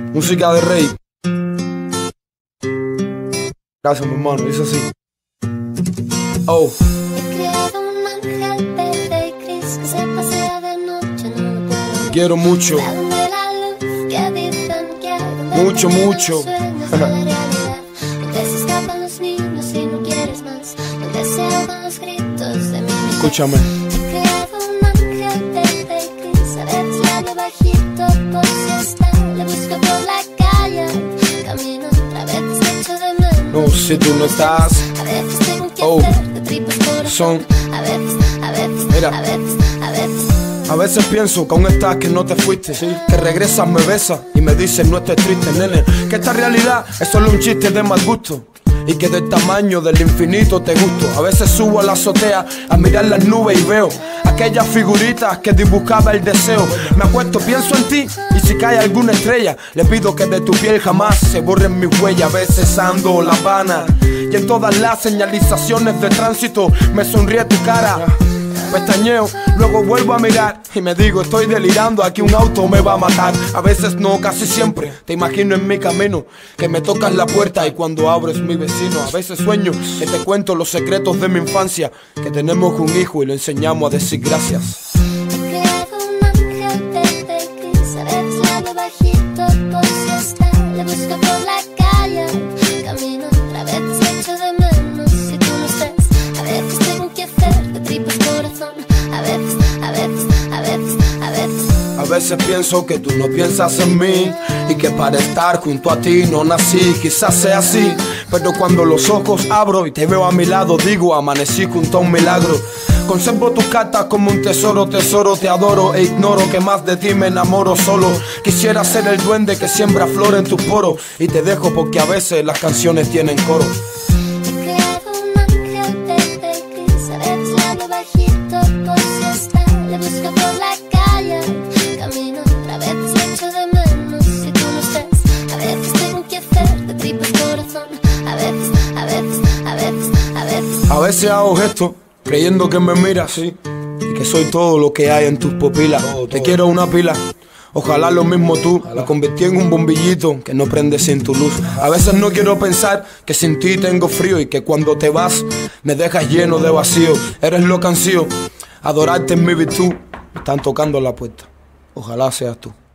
Música de rey. Gracias, mi hermano, dice así. Oh. He creado un ángel verde y gris que se pasea de noche, no lo puedo. Te quiero mucho. Dame la luz que dicen que hay, donde Mucho, terminan mucho. los sueños de la realidad, donde se escapan los niños y no quieres más, donde se ahogan los gritos de mi mitad. Escúchame. He creado un ángel verde y gris, a veces le hablo bajito por si está, le busco por la calle, camino, a veces te echo de menos. No, si tú no estás. A veces tengo que hacer de tripas corazón. A veces, Mira. a veces. A veces pienso que aún estás, que no te fuiste, que regresas, me besas y me dices no estés triste, nene, que esta realidad es solo un chiste de mal gusto y que del tamaño del infinito te gusto. A veces subo a la azotea a mirar las nubes y veo aquellas figuritas que dibujaba el deseo. Me acuesto, pienso en ti y si cae alguna estrella le pido que de tu piel jamás se borren mis huellas. A veces ando La Habana y en todas las señalizaciones de tránsito me sonríe tu cara. Pestañeo, luego vuelvo a mirar y me digo, estoy delirando, aquí un auto me va a matar. A veces no, casi siempre, te imagino en mi camino, que me tocas la puerta y cuando abro es mi vecino. A veces sueño que te cuento los secretos de mi infancia, que tenemos un hijo y le enseñamos a decir gracias. He creado un ángel verde y gris, a veces le hablo bajito por si está, le busco por la calle, camino, a veces te echo de menos si tú no estás. A veces tengo que hacer de tripas corazón. A veces. A veces pienso que tú no piensas en mí y que para estar junto a ti no nací. Quizás sea así, pero cuando los ojos abro y te veo a mi lado digo, amanecí junto a un milagro. Conservo tus cartas como un tesoro, tesoro, te adoro e ignoro que más de ti me enamoro solo. Quisiera ser el duende que siembra flor en tus poros y te dejo porque a veces las canciones tienen coro. He creado un ángel verde y gris, a veces le hablo bajito por si está, le busco por la calle, camino, a veces te echo de menos si tú no estás. A veces tengo que hacer de tripas corazón. A veces. A veces hago gestos creyendo que me miras, sí, y que soy todo lo que hay en tus pupilas. Te quiero una pila, ojalá lo mismo tú. Me convertí en un bombillito que no prende sin tu luz. A veces no quiero pensar que sin ti tengo frío y que cuando te vas me dejas lleno de vacío. Eres lo que ansío, adorarte es mi virtud. Me están tocando la puerta, ojalá seas tú.